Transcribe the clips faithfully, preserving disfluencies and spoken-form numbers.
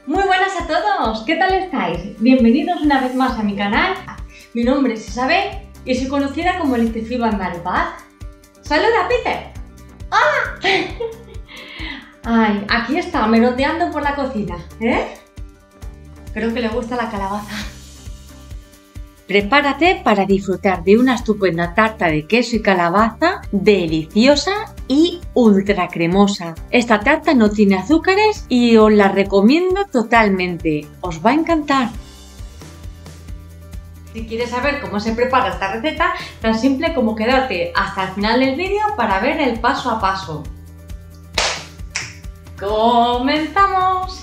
Muy buenas a todos, ¿qué tal estáis? Bienvenidos una vez más a mi canal. Mi nombre es Isabel y soy conocida como Little Andalupaz. ¡Saluda, Peter! ¡Hola! Ay, aquí está, merodeando por la cocina, ¿eh? Creo que le gusta la calabaza. Prepárate para disfrutar de una estupenda tarta de queso y calabaza deliciosa y ultra cremosa. Esta tarta no tiene azúcares y os la recomiendo totalmente. Os va a encantar. Si quieres saber cómo se prepara esta receta, tan simple como quedarte hasta el final del vídeo para ver el paso a paso. ¡Comenzamos!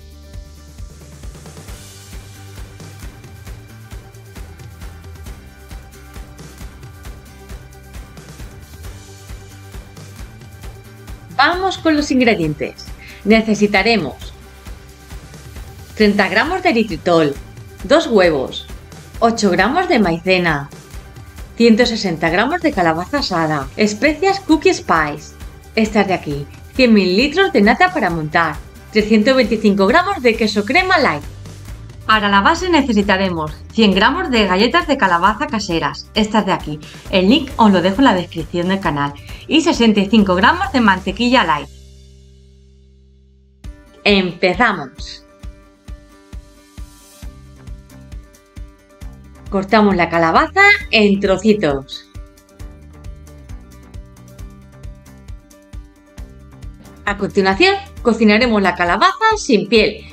Vamos con los ingredientes. Necesitaremos treinta gramos de eritritol, dos huevos, ocho gramos de maicena, ciento sesenta gramos de calabaza asada, especias Cookie Spice, estas de aquí, cien mililitros de nata para montar, trescientos veinticinco gramos de queso crema light. Para la base necesitaremos cien gramos de galletas de calabaza caseras, estas de aquí, el link os lo dejo en la descripción del canal, y sesenta y cinco gramos de mantequilla light. ¡Empezamos! Cortamos la calabaza en trocitos. A continuación, cocinaremos la calabaza sin piel.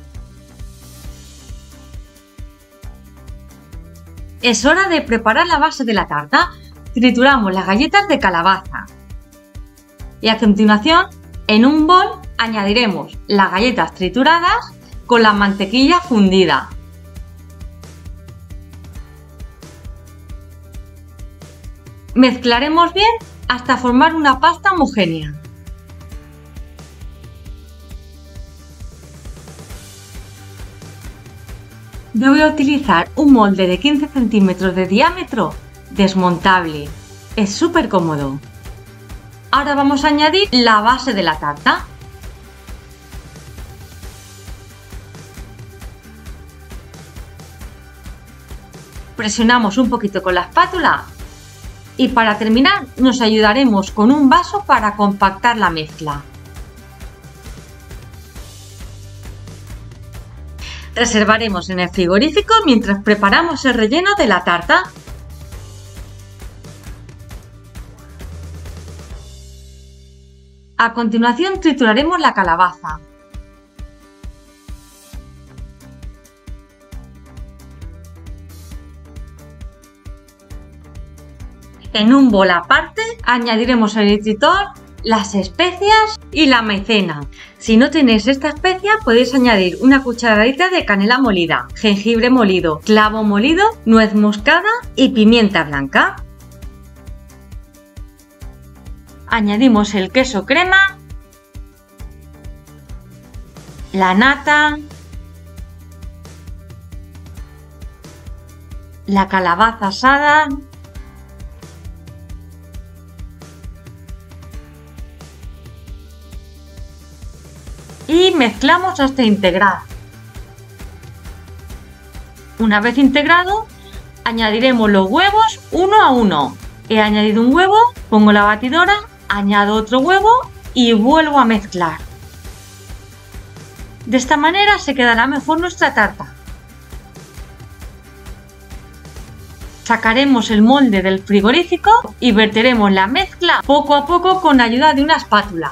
Es hora de preparar la base de la tarta. Trituramos las galletas de calabaza. Y a continuación, en un bol, añadiremos las galletas trituradas con la mantequilla fundida. Mezclaremos bien hasta formar una pasta homogénea. Yo voy a utilizar un molde de quince centímetros de diámetro desmontable. Es súper cómodo. Ahora vamos a añadir la base de la tarta. Presionamos un poquito con la espátula y para terminar nos ayudaremos con un vaso para compactar la mezcla. Reservaremos en el frigorífico mientras preparamos el relleno de la tarta. A continuación trituraremos la calabaza. En un bol aparte añadiremos el eritritol, las especias y la maicena. Si no tenéis esta especia podéis añadir una cucharadita de canela molida, jengibre molido, clavo molido, nuez moscada y pimienta blanca. Añadimos el queso crema, la nata, la calabaza asada, y mezclamos hasta integrar. Una vez integrado, añadiremos los huevos uno a uno. He añadido un huevo, pongo la batidora, añado otro huevo y vuelvo a mezclar. De esta manera se quedará mejor nuestra tarta. Sacaremos el molde del frigorífico y verteremos la mezcla poco a poco con ayuda de una espátula.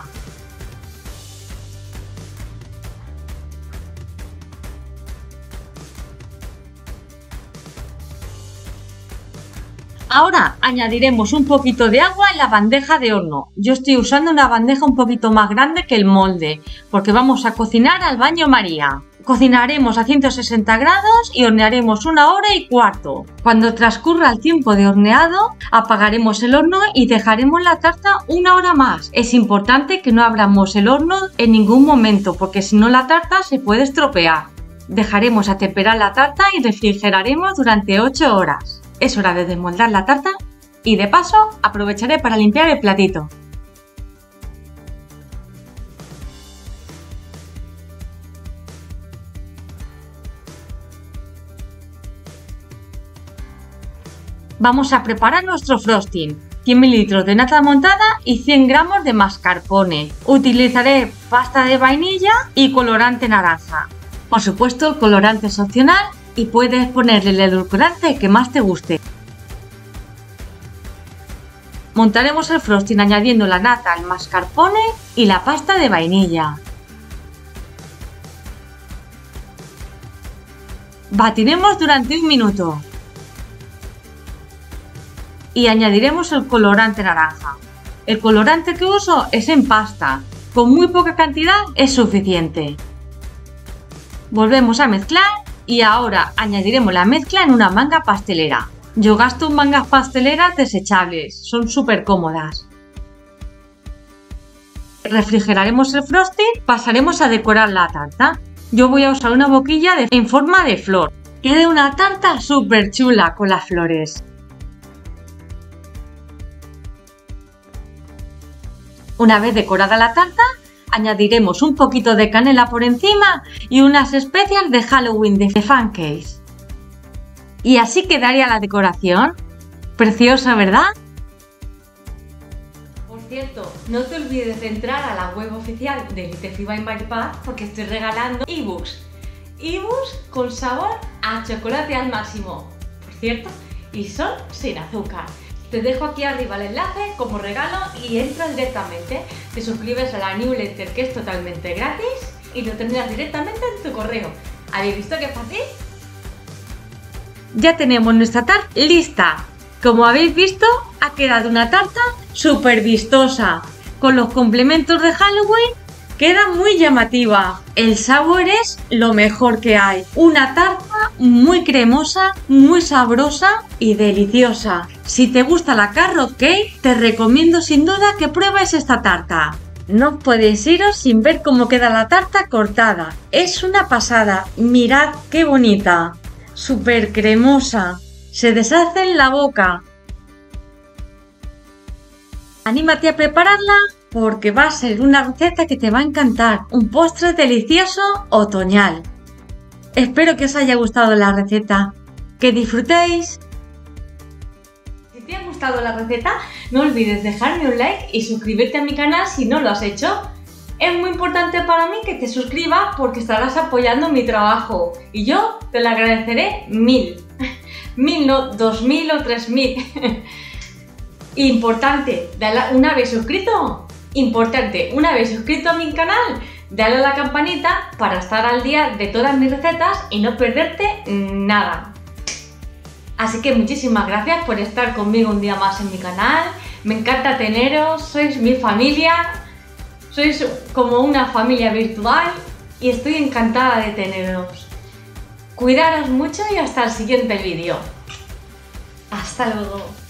Ahora añadiremos un poquito de agua en la bandeja de horno. Yo estoy usando una bandeja un poquito más grande que el molde, porque vamos a cocinar al baño María. Cocinaremos a ciento sesenta grados y hornearemos una hora y cuarto. Cuando transcurra el tiempo de horneado, apagaremos el horno y dejaremos la tarta una hora más. Es importante que no abramos el horno en ningún momento, porque si no la tarta se puede estropear. Dejaremos a temperar la tarta y refrigeraremos durante ocho horas. Es hora de desmoldar la tarta y de paso aprovecharé para limpiar el platito. Vamos a preparar nuestro frosting. cien mililitros de nata montada y cien gramos de mascarpone. Utilizaré pasta de vainilla y colorante naranja. Por supuesto, el colorante es opcional y puedes ponerle el edulcorante que más te guste. Montaremos el frosting añadiendo la nata, el mascarpone y la pasta de vainilla. Batiremos durante un minuto. Y añadiremos el colorante naranja. El colorante que uso es en pasta. Con muy poca cantidad es suficiente. Volvemos a mezclar y ahora añadiremos la mezcla en una manga pastelera. Yo gasto en mangas pasteleras desechables, son súper cómodas. Refrigeraremos el frosting, pasaremos a decorar la tarta. Yo voy a usar una boquilla de, en forma de flor. Queda una tarta súper chula con las flores. Una vez decorada la tarta, añadiremos un poquito de canela por encima y unas especias de Halloween de Fancake. Y así quedaría la decoración. Preciosa, ¿verdad? Por cierto, no te olvides de entrar a la web oficial de Little by Maripaz porque estoy regalando ebooks. Ebooks con sabor a chocolate al máximo. Por cierto, y son sin azúcar. Te dejo aquí arriba el enlace como regalo y entras directamente. Te suscribes a la newsletter que es totalmente gratis y lo tendrás directamente en tu correo. ¿Habéis visto qué fácil? Ya tenemos nuestra tarta lista. Como habéis visto, ha quedado una tarta súper vistosa. Con los complementos de Halloween queda muy llamativa. El sabor es lo mejor que hay. Una tarta muy cremosa, muy sabrosa y deliciosa. Si te gusta la carrot cake, te recomiendo sin duda que pruebes esta tarta. No podéis iros sin ver cómo queda la tarta cortada. Es una pasada. Mirad qué bonita. Súper cremosa. Se deshace en la boca. Anímate a prepararla porque va a ser una receta que te va a encantar. Un postre delicioso otoñal. Espero que os haya gustado la receta. Que disfrutéis. Si te ha gustado la receta, no olvides dejarme un like y suscribirte a mi canal si no lo has hecho. Es muy importante para mí que te suscribas porque estarás apoyando mi trabajo y yo te lo agradeceré mil. Mil, no, dos mil o tres mil. Importante, dale, una vez suscrito, importante, una vez suscrito a mi canal, dale a la campanita para estar al día de todas mis recetas y no perderte nada. Así que muchísimas gracias por estar conmigo un día más en mi canal. Me encanta teneros, sois mi familia. Sois como una familia virtual y estoy encantada de teneros. Cuidaros mucho y hasta el siguiente vídeo. Hasta luego.